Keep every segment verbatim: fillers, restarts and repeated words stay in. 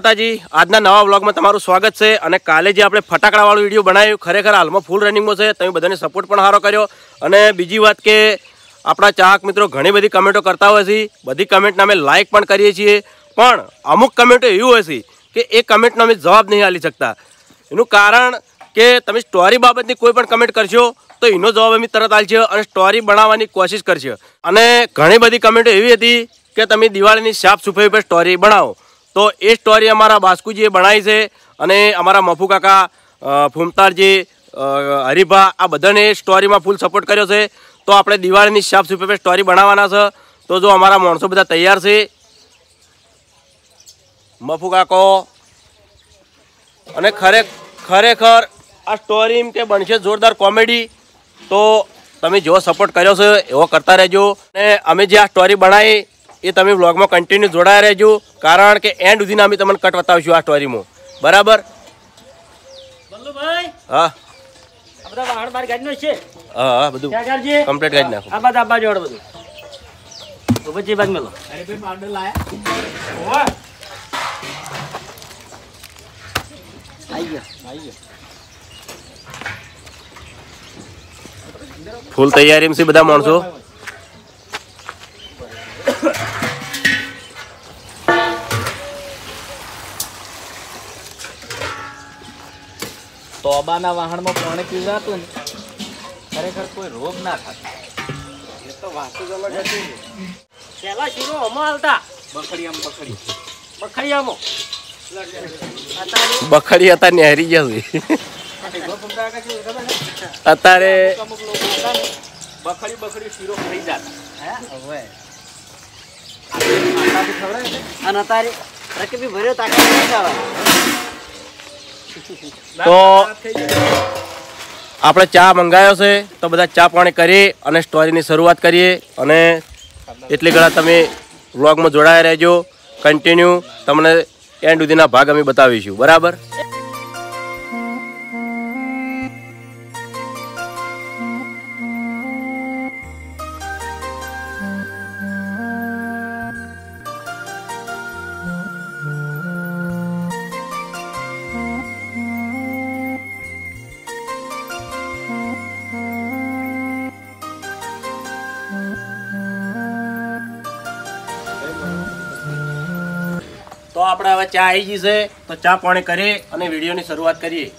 માતાજી, આજના નવા વ્લોગમાં તમારું સ્વાગત છે। અને કાલે જે આપણે ફટાકડાવાળો વિડીયો બનાવ્યો ખરેખર હાલમાં ફૂલ રનિંગમાં છે। તમે બધાને સપોર્ટ પણ સારો કર્યો। અને બીજી વાત કે આપણા ચાહક મિત્રો ઘણી બધી કમેન્ટો કરતા હોય છે, બધી કમેન્ટને અમે લાઇક પણ કરીએ છીએ, પણ અમુક કમેન્ટો એવી હોય છે કે એ કમેન્ટનો અમે જવાબ નહીં આપી શકતા। એનું કારણ કે તમે સ્ટોરી બાબતની કોઈ પણ કમેન્ટ કરશો તો એનો જવાબ અમે તરત આપીશું અને સ્ટોરી બનાવવાની કોશિશ કરશો। અને ઘણી બધી કમેન્ટો એવી હતી કે તમે દિવાળીની સાફ સફાઈ પર સ્ટોરી બનાવો, તો એ સ્ટોરી અમારા બાસ્કુજીએ બનાવી છે। અને અમારા મફુ કાકા, ફૂમતારજી, હરીભા આ બધાને સ્ટોરીમાં ફૂલ સપોર્ટ કર્યો છે। તો આપણે દિવાળીની સાફ સફાઈ પર સ્ટોરી બનાવવાના છે। તો જો અમારા માણસો બધા તૈયાર છે, મફુ કાકો, અને ખરે ખરેખર આ સ્ટોરી એમ કે બનશે જોરદાર કોમેડી। તો તમે જેવો સપોર્ટ કર્યો છે એવો કરતા રહેજો। અને અમે જે આ સ્ટોરી બનાવી એ તમે વ્લોગમાં કન્ટિન્યુ જોડાયા રહેજો, કારણ કે એન્ડ સુધીના અમે તમને કટ બતાવીશું આ સ્ટોરીમાં, બરાબર? હા, હા હા બધું કમ્પ્લીટ કાઢી નાખો। આ બાદ આ બાજુ બધું તો પછી બાદ મેલો। અરે ભાઈ પાવડર લાયા, આવી ગયા આવી ગયા। ફૂલ તૈયારી છે બધા માણસો। તોબાના વાહણમાં પાણી પીવાતું ને ખરેખર કોઈ રોગ ના થાય। એ તો વાતો જ અલગ હતી ને। પેલા શીરો હમણાં હાલતા બખડીયામ બખડી બખડિયામાં બખડી હતા ને હારી ગયા છે અત્યારે બખડી બખડી શીરો ખાઈ જતા હે હવે અને અત્યારે રકબી ભર્યો તાકાત નહીં આવે। તો આપણે ચા મંગાવ્યો છે, તો બધા ચા પાણી કરી અને સ્ટોરીની શરૂઆત કરીએ। અને એટલી ઘણા તમે વ્લોગમાં જોડાયા રહેજો, કન્ટિન્યુ તમને એન્ડ સુધીના ભાગ અમે બતાવીશું, બરાબર? તો આપણે હવે ચા આવી ગઈ છે, તો ચા પાણી કરી અને વિડીયોની શરૂઆત કરીએ।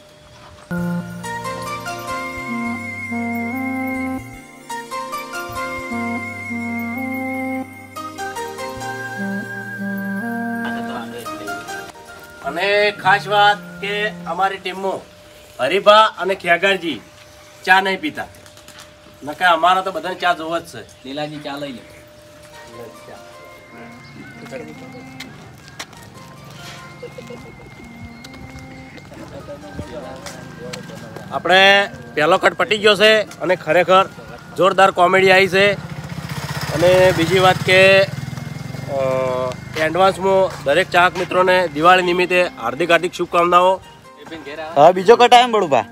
અને ખાસ વાત કે અમારી ટીમમાં હરીભા અને ખેગારજી ચા નહીં પીતા, નકા અમારા તો બધાને ચા જોવો જ છે। લીલાજી ચા લઈ લે। આપણે પહેલો કટ પટી ગયો છે અને ખરેખર જોરદાર કોમેડી આવી છે। અને બીજી વાત કે એડવાન્સમાં દરેક ચાહક મિત્રોને દિવાળી નિમિત્તે હાર્દિક હાર્દિક શુભકામનાઓ। હા, બીજો કટ આવે બળુભા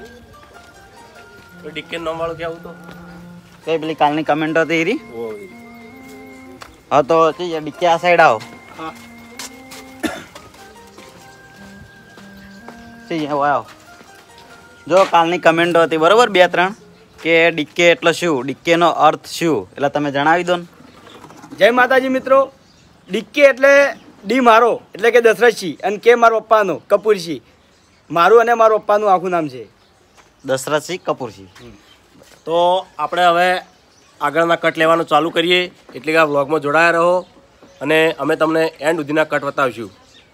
ડિક્કેન નામ વાળું કેવું તો કઈ પેલી કાલની કમેન્ટ હતી એરી? હા, તો ડિક્કે આ સાઈડ આવો। આવો જો કાલની કમેન્ટો હતી બરોબર, બે ત્રણ, કે ડિક્કે એટલે શું, ડિક્કેનો અર્થ શું, એટલે તમે જણાવી દો ને। જય માતાજી મિત્રો। ડિક્કે એટલે ડી મારો એટલે કે દશરથસિંહ, અને કે મારા પપ્પાનો કપૂરસિંહ। મારું અને મારા પપ્પાનું આખું નામ છે દશરથસિંહ કપૂરસિંહ। તો આપણે હવે આગળના કટ લેવાનું ચાલુ કરીએ, એટલે કે આ વ્લોગમાં જોડાયા રહો અને અમે તમને એન્ડ સુધીના કટ બતાવીશું।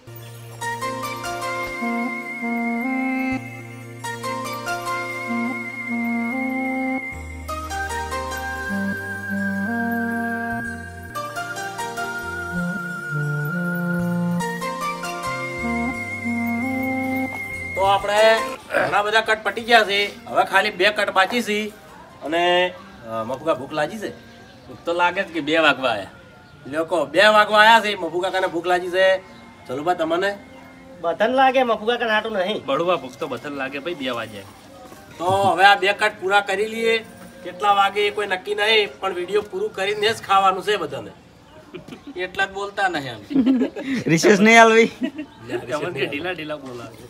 તો આપણે ઘણા બધા કટ પટી ગયા છે, હવે ખાલી બે કટ બાકી છે। અને મફુકા ભૂખ લાગી છે? ભૂખ તો લાગે જ કે બે વાગવા આયા લોકો બે વાગવા આવ્યા છે, મફુ કાકાને ભૂખ લાગી છે। ચલુભા તમને બધન લાગે, મફુ કાકા હાટું નહીં બળવા ભૂખ તો બથન લાગે ભાઈ, બે વાગે। તો હવે આ બે કટ પૂરા કરી લઈએ। કેટલા વાગે એ કોઈ નક્કી નહીં, પણ વિડીયો પૂરું કરીને જ ખાવાનું છે બધાને। એટલા જ બોલતા નહીં અમે. રિશેષ નહીં આલવી ઢીલા ઢીલા બોલાવે.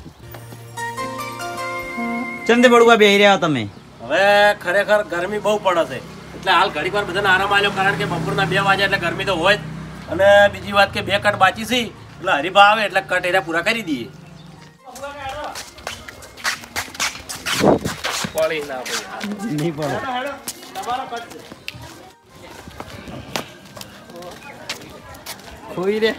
ચંદે બળુઆ બેહી રહ્યા હો તમે. હવે ખરેખર ગરમી બહુ પડે છે એટલે હાલ ઘડીક વાર બધાને આરામ આવ્યો કારણ કે બપોરના બે વાગ્યા એટલે ગરમી તો હોય જ. અને બીજી વાત કે બે કટ બાકી છે એટલે હરીભા આવે એટલે કટ એરા પૂરા કરી દઈએ. પડી ના ભાઈ નહીં પડે. ખોઈ રે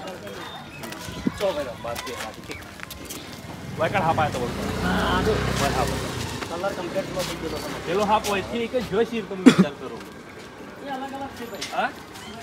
વાયકડ હાપ આવ્યો તો બોલતો કલર કમ્પ્લીટ માં થઈ ગયો તમે પેલો હાપ હોય છે કે જો શીર તમે વિચાર કરો એ અલગ અલગ છે ભાઈ. હા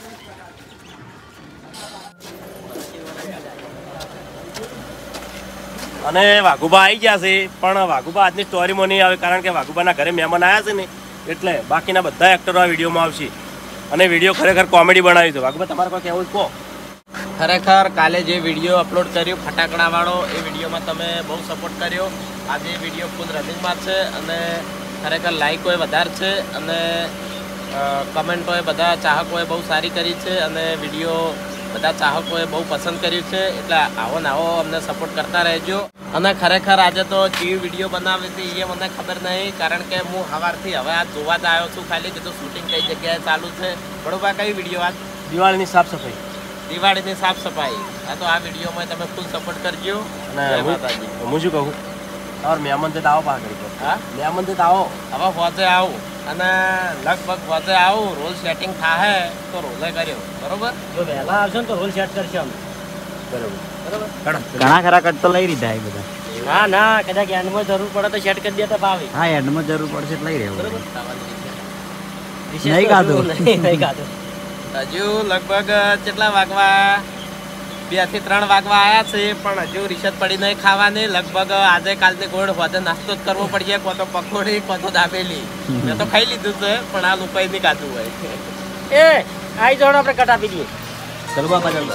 અને વાઘુબા આવી ગયા છે પણ વાઘુબા આજની સ્ટોરીમાં નહીં આવે કારણ કે વાઘુબાના ઘરે મહેમાન આવ્યા છે ને એટલે બાકીના બધા એક્ટરો આ વિડીયોમાં આવશે અને વિડીયો ખરેખર કોમેડી બનાવી છે. વાઘુબા તમારે કોઈ કહેવું કહો. ખરેખર કાલે જે વિડીયો અપલોડ કર્યો ફટાકડા વાળો એ વિડીયોમાં તમે બહુ સપોર્ટ કર્યો. આજે વિડીયો ફૂલ રનિંગમાં છે અને ખરેખર લાઈકોએ વધારે છે અને કમેન્ટોએ બધા ચાહકોએ બહુ સારી કરી છે અને વિડીયો બધા ચાહકોએ બહુ પસંદ કર્યું છે. એટલે આવો ને આવો અમને સપોર્ટ કરતા રહેજો. અને ખરેખર આજે તો કેવી વિડીયો બનાવી હતી એ મને ખબર નહીં કારણ કે હું સવારથી હવે આ જોવા જ આવ્યો છું. ખાલી કીધું શૂટિંગ કઈ જગ્યાએ ચાલુ છે. બરોબર કઈ વિડીયો આજ દિવાળીની સાફ સફાઈ દિવાળીની સાફ સફાઈ. આ તો આ વિડીયોમાં તમે ફૂલ સપોર્ટ કરજો. અને હું હું શું કહું તમારે મહેમાન છે તો આવો પાછળ હા મહેમાન છે તો આવો હવે હોતે આવું અને લગભગ હોતે આવું રોલ સેટિંગ થાય તો રોલે કર્યો. બરોબર જો વહેલા આવશે ને તો રોલ સેટ કરશે અમે. બરોબર બરોબર ઘણા ખરા કટ તો લઈ લીધા એ બધા. ના ના કદાચ એન્ડમાં જરૂર પડે તો સેટ કરી દે તો ભાવે. હા એન્ડમાં જરૂર પડશે એટલે લઈ રહ્યો. ખાવાની નહીં ખાધું નહીં ખાધું હજુ લગભગ કેટલા વાગવા બે થી ત્રણ વાગવા આવ્યા છે પણ હજુ રિસર્ચ પડી નહીં ખાવાની. લગભગ આજે કાલની ગોળ હોતે નાસ્તો જ કરવો પડશે. કો તો પકોડી કો તો દાબેલી. મેં તો ખાઈ લીધું છે પણ આ લોકોએ નહીં ખાધું હોય. એ આઈ જોડો આપણે કટ આપી દઈએ. ચલો બાપા ચાલો.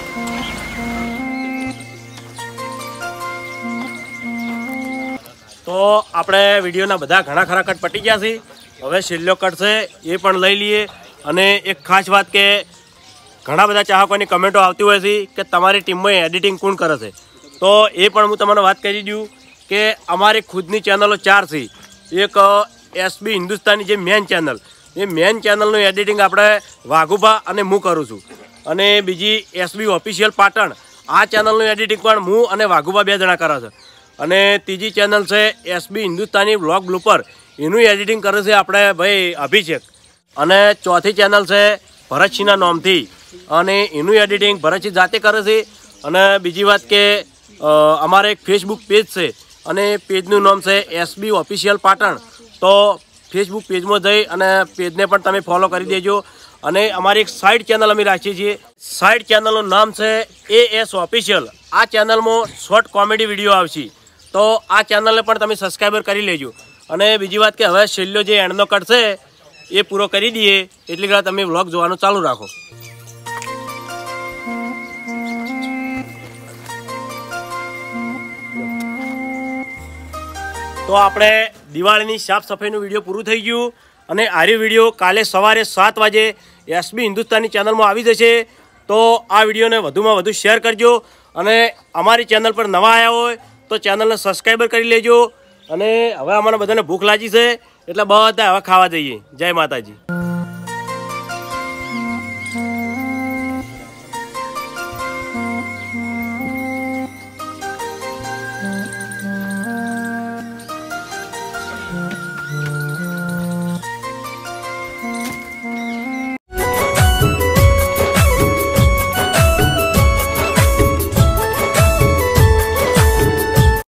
તો આપણે વિડીયોના બધા ઘણા ખરા કટ પટી ગયા છે. હવે છેલ્લો કટ છે એ પણ લઈ લઈએ. અને એક ખાસ વાત કે ઘણા બધા ચાહકોની કમેન્ટો આવતી હોય છે કે તમારી ટીમમાં એડિટિંગ કોણ કરે છે તો એ પણ હું તમને વાત કરી દઉં કે અમારી ખુદની ચેનલો ચાર છે. એક એસબી હિન્દુસ્તાની જે મેન ચેનલ એ મેન ચેનલનું એડિટિંગ આપણે વાઘુભા અને હું કરું છું. અને બીજી એસબી ઓફિશિયલ પાટણ આ ચેનલનું એડિટિંગ પણ હું અને વાઘુભા બે જણા કરે છે. અને ત્રીજી ચેનલ છે એસબી હિન્દુસ્તાની બ્લોગ બ્લુપર એનું એડિટિંગ કરે છે આપણે ભાઈ અભિષેક. અને ચોથી ચેનલ છે ભરતસિંહના નામથી અને એનું એડિટિંગ ભરતસિંહ જાતે કરે છે. અને બીજી વાત કે અમારે એક ફેસબુક પેજ છે અને પેજનું નામ છે એસબી ઓફિશિયલ પાટણ. તો ફેસબુક પેજમાં જઈ અને પેજને પણ તમે ફોલો કરી દેજો. અને અમારી એક સાઇડ ચેનલ અમે રાખીએ છીએ. સાઇડ ચેનલનું નામ છે એ એસ ઓફિશિયલ. આ ચેનલમાં શોર્ટ કોમેડી વિડીયો આવશે તો આ ચેનલને પણ તમે સબસ્ક્રાઈબર કરી લેજો. અને બીજી વાત કે હવે છેલ્લો જે એન્ડનો કટ છે એ પૂરો કરી દઈએ એટલી ઘણા તમે વ્લોગ જોવાનું ચાલુ રાખો. તો આપણે દિવાળીની સાફ સફાઈનું વિડીયો પૂરું થઈ ગયું અને આરી વિડીયો કાલે સવારે સાત વાગે એસબી હિન્દુસ્તાની ચેનલમાં આવી જશે. તો આ વિડીયોને વધુમાં વધુ શેર કરજો અને અમારી ચેનલ પર નવા આવ્યા હોય તો ચેનલને સબસ્ક્રાઈબર કરી લેજો. અને હવે અમારા બધાને ભૂખ લાગી છે એટલે બધા હવે ખાવા જઈએ. જય માતાજી.